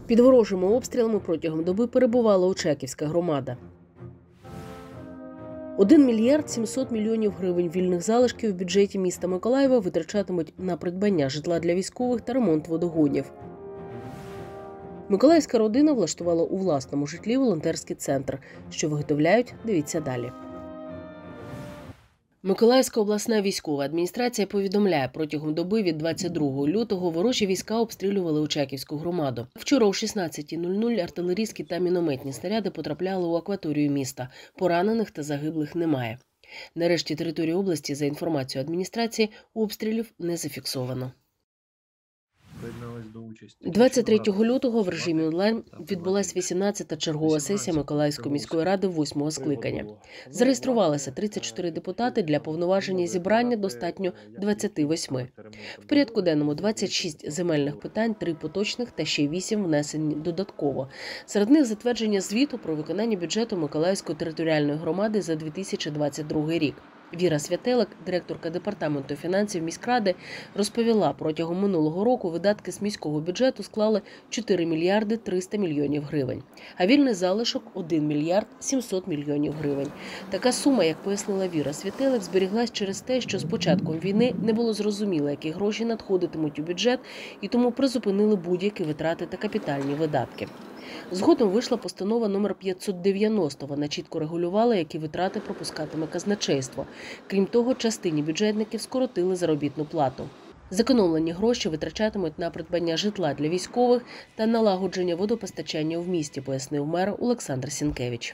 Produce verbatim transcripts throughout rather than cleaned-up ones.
Під ворожими обстрілами протягом доби перебувала Очаківська громада. один мільярд сімсот мільйонів гривень вільних залишків в бюджеті міста Миколаєва витрачатимуть на придбання житла для військових та ремонт водогонів. Миколаївська родина влаштувала у власному житлі волонтерський центр. Що виготовляють, дивіться далі. Миколаївська обласна військова адміністрація повідомляє, протягом доби від двадцять другого лютого ворожі війська обстрілювали Очаківську громаду. Вчора о шістнадцятій нуль нуль артилерійські та мінометні снаряди потрапляли у акваторію міста. Поранених та загиблих немає. Нарешті території області, за інформацією адміністрації, обстрілів не зафіксовано. двадцять третього лютого в режимі онлайн відбулася вісімнадцята чергова сесія Миколаївської міської ради восьмого скликання. Зареєструвалися тридцять чотири депутати, для повноваження зібрання достатньо двадцяти восьми. В порядку денному двадцять шість земельних питань, три поточних та ще вісім внесені додатково. Серед них затвердження звіту про виконання бюджету Миколаївської територіальної громади за дві тисячі двадцять другий рік. Віра Святелик, директорка департаменту фінансів міськради, розповіла, протягом минулого року видатки з міського бюджету склали чотири мільярди триста мільйонів гривень, а вільний залишок – один мільярд сімсот мільйонів гривень. Така сума, як пояснила Віра Святелик, зберіглась через те, що з початком війни не було зрозуміло, які гроші надходитимуть у бюджет, і тому призупинили будь-які витрати та капітальні видатки. Згодом вийшла постанова номер п'ятсот дев'яносто. Вона чітко регулювала, які витрати пропускатиме казначейство. Крім того, частині бюджетників скоротили заробітну плату. Зекономлені гроші витрачатимуть на придбання житла для військових та налагодження водопостачання в місті, пояснив мер Олександр Сінкевич.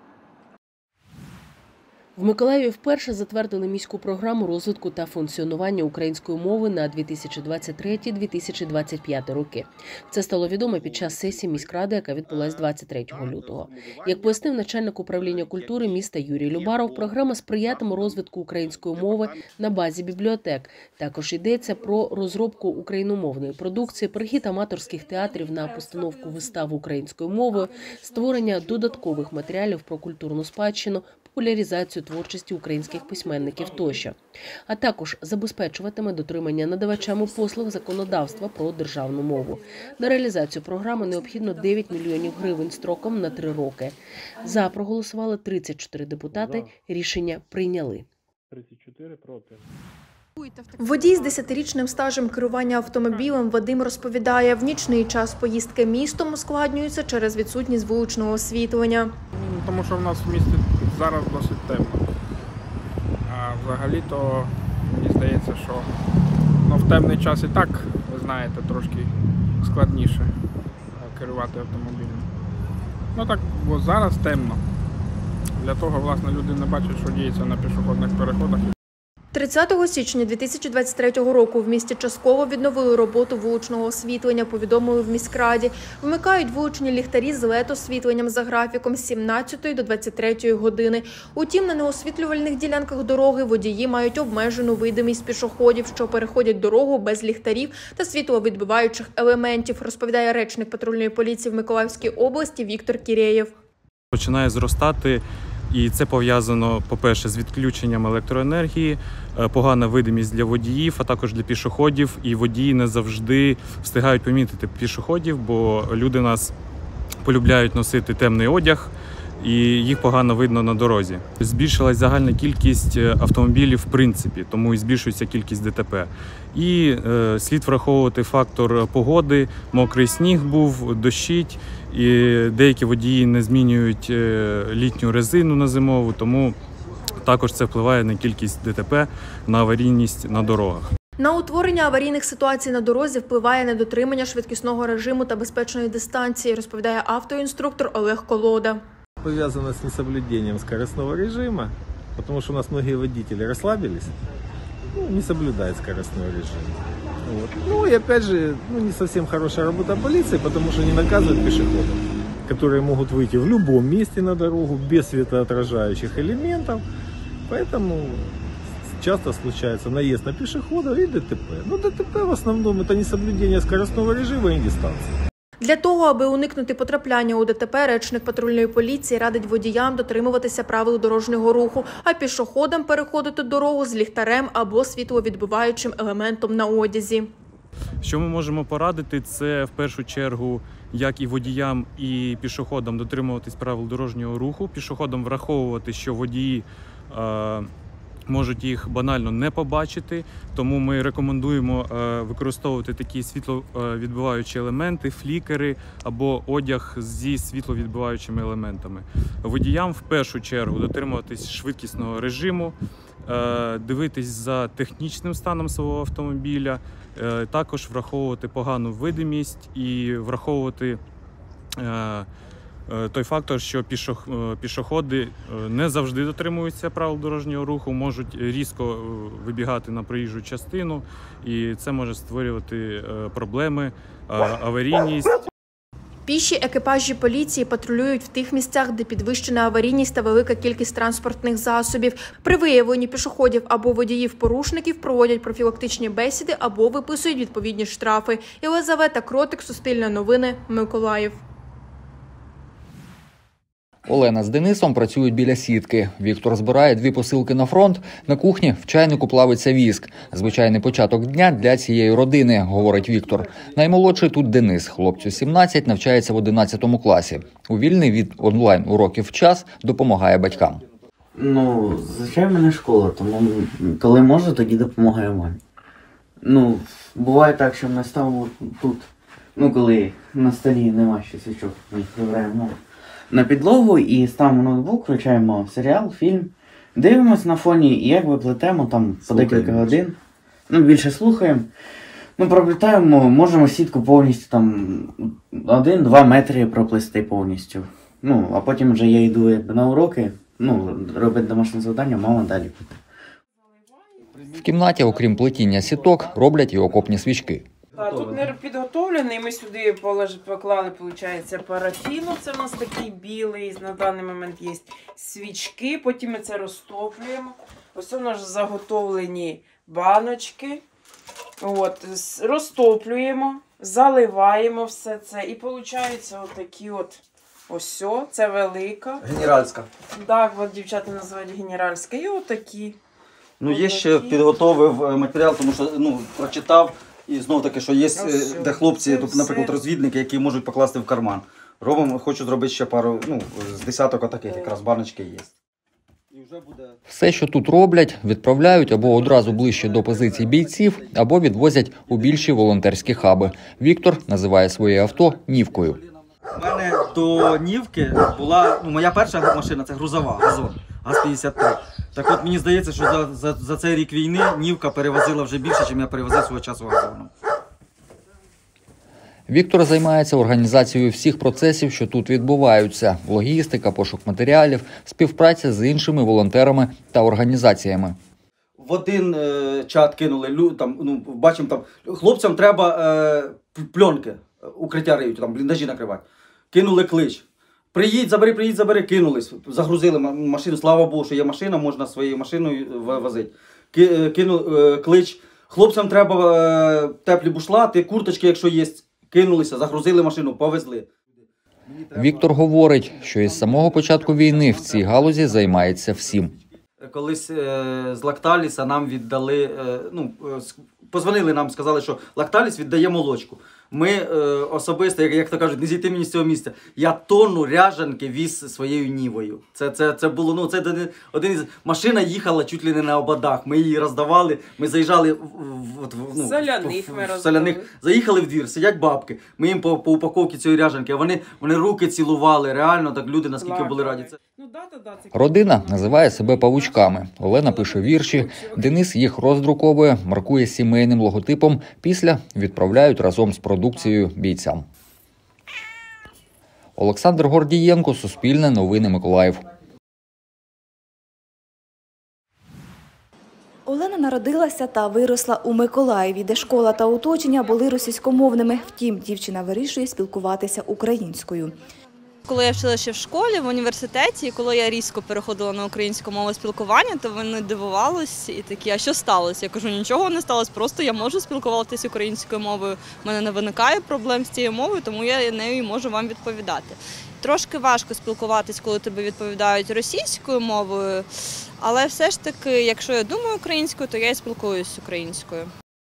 В Миколаєві вперше затвердили міську програму розвитку та функціонування української мови на дві тисячі двадцять третій - дві тисячі двадцять п'ятий роки. Це стало відомо під час сесії міськради, яка відбулась двадцять третього лютого. Як пояснив начальник управління культури міста Юрій Любаров, програма сприятиме розвитку української мови на базі бібліотек. Також йдеться про розробку україномовної продукції, перехід аматорських театрів на постановку вистав українською мовою, створення додаткових матеріалів про культурну спадщину, популяризацію творчості українських письменників тощо. А також забезпечуватиме дотримання надавачами послуг законодавства про державну мову. На реалізацію програми необхідно дев'ять мільйонів гривень строком на три роки. За проголосували тридцять чотири депутати, рішення прийняли. тридцять чотири проти. Водій з десятирічним стажем керування автомобілем Вадим розповідає, в нічний час поїздки містом ускладнюються через відсутність вуличного освітлення. Тому що в нас в місті зараз досить темно. А взагалі-то мені здається, що ну, в темний час і так, ви знаєте, трошки складніше керувати автомобілем. Ну так, бо зараз темно. Для того, власне, люди не бачать, що діється на пішохідних переходах. тридцятого січня дві тисячі двадцять третього року в місті частково відновили роботу вуличного освітлення, повідомили в міськраді. Вмикають вуличні ліхтарі з лед-освітленням за графіком з сімнадцятої до двадцять третьої години. Утім, на неосвітлювальних ділянках дороги водії мають обмежену видимість пішоходів, що переходять дорогу без ліхтарів та світловідбиваючих елементів, розповідає речник патрульної поліції в Миколаївській області Віктор Кірєєв. Починає зростати. І це пов'язано, по-перше, з відключенням електроенергії, погана видимість для водіїв, а також для пішоходів. І водії не завжди встигають помітити пішоходів, бо люди нас полюбляють носити темний одяг, і їх погано видно на дорозі. Збільшилась загальна кількість автомобілів в принципі, тому і збільшується кількість ДТП. І е, слід враховувати фактор погоди, мокрий сніг був, дощить, і деякі водії не змінюють е, літню резину на зимову, тому також це впливає на кількість ДТП, на аварійність на дорогах. На утворення аварійних ситуацій на дорозі впливає недотримання швидкісного режиму та безпечної дистанції, розповідає автоінструктор Олег Колода. Повязано с несоблюдением скоростного режима, потому что у нас многие водители расслабились, ну, не соблюдают скоростной режим. Вот. Ну и опять же, ну, не совсем хорошая работа полиции, потому что не наказывают пешеходов, которые могут выйти в любом месте на дорогу без светоотражающих элементов, поэтому часто случается наезд на пешеходов и ДТП. Но ДТП в основном это несоблюдение скоростного режима и дистанции. Для того, аби уникнути потрапляння у ДТП, речник патрульної поліції радить водіям дотримуватися правил дорожнього руху, а пішоходам переходити дорогу з ліхтарем або світловідбиваючим елементом на одязі. Що ми можемо порадити, це в першу чергу як і водіям, і пішоходам дотримуватись правил дорожнього руху. Пішоходам враховувати, що водії е, можуть їх банально не побачити, тому ми рекомендуємо е, використовувати такі світловідбиваючі елементи, флікери або одяг зі світловідбиваючими елементами. Водіям в першу чергу дотримуватись швидкісного режиму, е, дивитись за технічним станом свого автомобіля, е, також враховувати погану видимість і враховувати е, той фактор, що пішоходи не завжди дотримуються правил дорожнього руху, можуть різко вибігати на проїжджу частину, і це може створювати проблеми, аварійність. Піші екіпажі поліції патрулюють в тих місцях, де підвищена аварійність та велика кількість транспортних засобів. При виявленні пішоходів або водіїв-порушників проводять профілактичні бесіди або виписують відповідні штрафи. Єлизавета Кротик, Суспільне новини, Миколаїв. Олена з Денисом працюють біля сітки. Віктор збирає дві посилки на фронт. На кухні в чайнику плавиться віск. Звичайний початок дня для цієї родини, говорить Віктор. Наймолодший тут Денис. Хлопцю сімнадцять, навчається в одинадцятому класі. У вільний від онлайн-уроків час допомагає батькам. Ну, звичайно, в мене школа, тому коли можу, тоді допомагаю мамі. Ну, буває так, що ми ставимо тут, ну, коли на столі нема ще свічок, ми їх прибираємо на підлогу і ставимо ноутбук, включаємо серіал, фільм, дивимося на фоні і якби плетемо там по декілька годин. Ну, більше слухаємо. Ну, проплітаємо, можемо сітку повністю там один-два метри проплести повністю. Ну, а потім вже я йду якби на уроки, ну, робити домашнє завдання, мама далі плете. В кімнаті, окрім плетіння сіток, роблять і окопні свічки. А, тут не підготовлений, ми сюди поклали, виходить, парафіну, це в нас такий білий, на даний момент є свічки, потім ми це розтоплюємо. Ось у нас заготовлені баночки, от, розтоплюємо, заливаємо все це і виходить отакі от, ось, це велика. Генеральська. Так, от дівчата називають генеральська, і отакі. Ну, є ще підготовив матеріал, тому що, ну, прочитав. І знову таки, що є Ось, де хлопці, все. наприклад, розвідники, які можуть покласти в карман. Робимо, хочу зробити ще пару, ну, з десяток отаких, якраз баночки є. І вже буде... Все, що тут роблять, відправляють або одразу ближче до позицій бійців, або відвозять у більші волонтерські хаби. Віктор називає своє авто «Нівкою». У мене до Нівки була, ну, моя перша машина, це грузова, газон, ГАЗ п'ятдесят три. Так от мені здається, що за, за, за цей рік війни Нівка перевозила вже більше, ніж я перевозив свого часу газоном. Віктор займається організацією всіх процесів, що тут відбуваються – логістика, пошук матеріалів, співпраця з іншими волонтерами та організаціями. В один е, чат кинули, там, ну, бачимо, там, хлопцям треба е, пленки, укриття риють, там, бліндажі накривати. Кинули клич. Приїдь, забери, приїдь, забери, кинулись, загрузили машину, слава Богу, що є машина, можна своєю машиною возити. Кинули клич, хлопцям треба теплі бушлати, курточки, якщо є, кинулися, загрузили машину, повезли. Віктор говорить, що із самого початку війни в цій галузі займається всім. Колись з Лакталіса нам віддали, ну, позвонили нам, сказали, що Лакталіс віддає молочку. Ми е, особисто, як, як то кажуть, не зійти мені з цього місця. Я тонну ряжанки віз своєю Нівою. Це, це, це було, ну, це один із... Машина їхала чуть ли не на ободах. Ми її роздавали, ми заїжджали в, в, в, ну, соляних, в, ми в, в соляних. Заїхали в двір, сидять бабки. Ми їм по, по упаковці цієї ряжанки, а вони, вони руки цілували. Реально, так люди наскільки Плакали. були раді. Це... Родина називає себе павучками. Олена пише вірші, Денис їх роздруковує, маркує сімейним логотипом, після відправляють разом з продукцією бійцям. Олександр Гордієнко, Суспільне новини, Миколаїв. Олена народилася та виросла у Миколаєві, де школа та оточення були російськомовними. Втім, дівчина вирішує спілкуватися українською. Коли я вчилася ще в школі, в університеті, і коли я різко переходила на українську мову спілкування, то вони дивувалися і такі, а що сталося? Я кажу, нічого не сталося, просто я можу спілкуватися українською мовою. У мене не виникає проблем з цією мовою, тому я нею можу вам відповідати. Трошки важко спілкуватись, коли тобі відповідають російською мовою, але все ж таки, якщо я думаю українською, то я і спілкуюсь українською.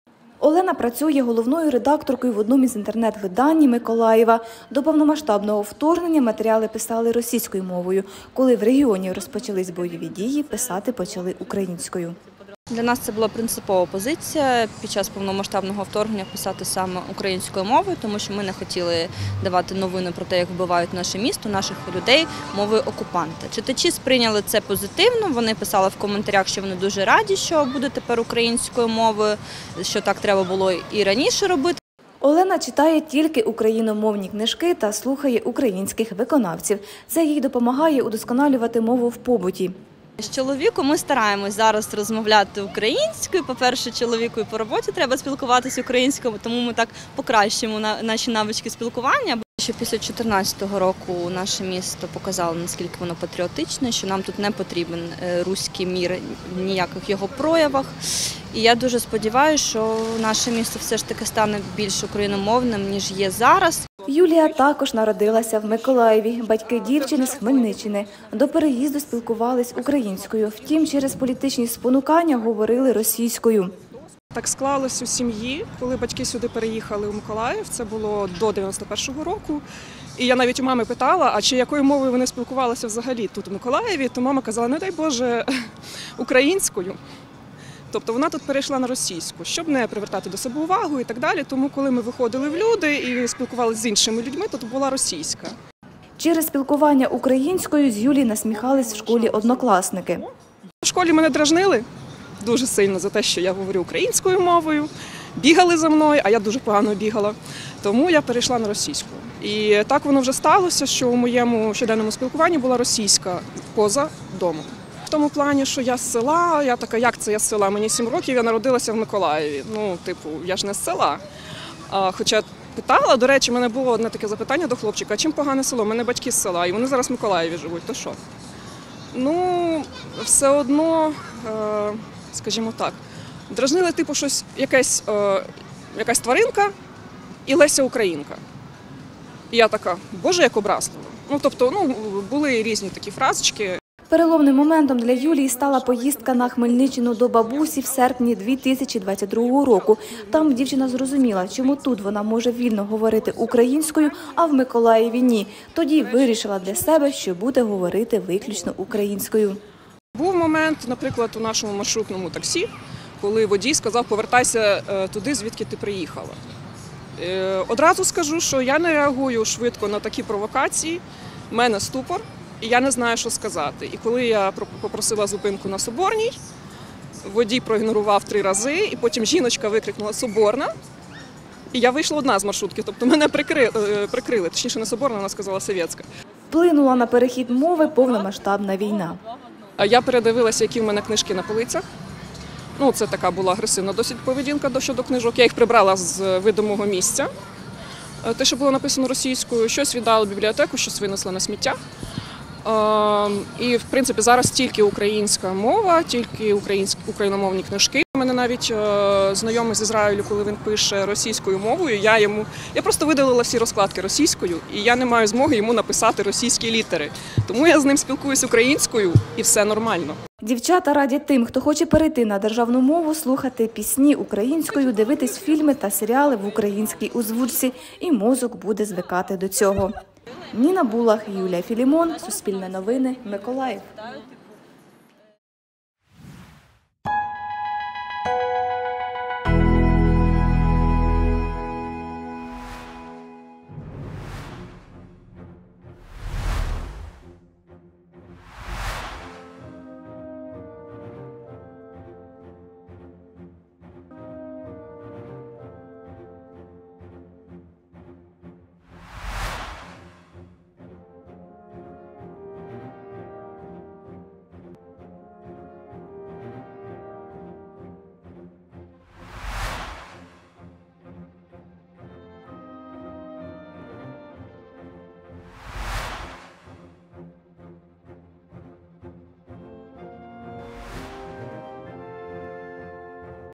Олена працює головною редакторкою в одному із інтернет-видань Миколаєва. До повномасштабного вторгнення матеріали писали російською мовою. Коли в регіоні розпочались бойові дії, писати почали українською. Для нас це була принципова позиція під час повномасштабного вторгнення писати саме українською мовою, тому що ми не хотіли давати новини про те, як вбивають наше місто, наших людей мовою окупанта. Читачі сприйняли це позитивно, вони писали в коментарях, що вони дуже раді, що буде тепер українською мовою, що так треба було і раніше робити. Олена читає тільки україномовні книжки та слухає українських виконавців. Це їй допомагає удосконалювати мову в побуті. З чоловіком ми стараємось зараз розмовляти українською. По-перше, чоловіку і по роботі треба спілкуватися українською, тому ми так покращимо наші навички спілкування. Що після дві тисячі чотирнадцятого року наше місто показало, наскільки воно патріотичне, що нам тут не потрібен руський мір в ніяких його проявах. І я дуже сподіваюся, що наше місто все ж таки стане більш україномовним, ніж є зараз. Юлія також народилася в Миколаєві. Батьки дівчини з Хмельниччини. До переїзду спілкувались українською. Втім, через політичні спонукання говорили російською. Так склалось у сім'ї, коли батьки сюди переїхали у Миколаїв. Це було до дев'яносто першого року. І я навіть у мами питала, а чи якою мовою вони спілкувалися взагалі тут у Миколаєві. То мама казала, не дай Боже, українською. Тобто вона тут перейшла на російську, щоб не привертати до себе увагу і так далі. Тому коли ми виходили в люди і спілкувалися з іншими людьми, то була російська. Через спілкування українською з Юлією насміхались в школі однокласники. В школі мене дражнили дуже сильно за те, що я говорю українською мовою. Бігали за мною, а я дуже погано бігала. Тому я перейшла на російську. І так воно вже сталося, що у моєму щоденному спілкуванні була російська поза домом. В тому плані, що я з села, я така, як це я з села? Мені сім років, я народилася в Миколаєві. Ну, типу, я ж не з села. А, хоча питала, до речі, в мене було одне таке запитання до хлопчика, а чим погане село? У мене батьки з села, і вони зараз в Миколаєві живуть, то що? Ну, все одно, е, скажімо так, дражнили, типу, щось, якась, е, якась тваринка і Леся Українка. І я така, боже, як образливо. Ну, тобто, ну, були різні такі фразочки. Переломним моментом для Юлії стала поїздка на Хмельниччину до бабусі в серпні дві тисячі двадцять другого року. Там дівчина зрозуміла, чому тут вона може вільно говорити українською, а в Миколаєві – ні. Тоді вирішила для себе, що буде говорити виключно українською. Був момент, наприклад, у нашому маршрутному таксі, коли водій сказав, повертайся туди, звідки ти приїхала. Одразу скажу, що я не реагую швидко на такі провокації, в мене ступор. І я не знаю, що сказати. І коли я попросила зупинку на Соборній, водій проігнорував три рази, і потім жіночка викрикнула «Соборна», і я вийшла одна з маршрутки, тобто мене прикрили, прикрили. Точніше, не Соборна, вона сказала «Совєтська». Вплинула на перехід мови повномасштабна війна. Я передивилася, які в мене книжки на полицях. Ну, це така була агресивна досить поведінка щодо книжок. Я їх прибрала з видимого місця. Те, що було написано російською, щось віддала в бібліотеку, щось винесла на сміття. І, в принципі, зараз тільки українська мова, тільки українські, україномовні книжки. У мене навіть знайомий з Ізраїлю, коли він пише російською мовою, я йому я просто видалила всі розкладки російською, і я не маю змоги йому написати російські літери. Тому я з ним спілкуюсь українською, і все нормально. Дівчата радять тим, хто хоче перейти на державну мову, слухати пісні українською, дивитись фільми та серіали в українській озвучці, і мозок буде звикати до цього. Ніна Булах, Юлія Філімон, Суспільне новини, Миколаїв.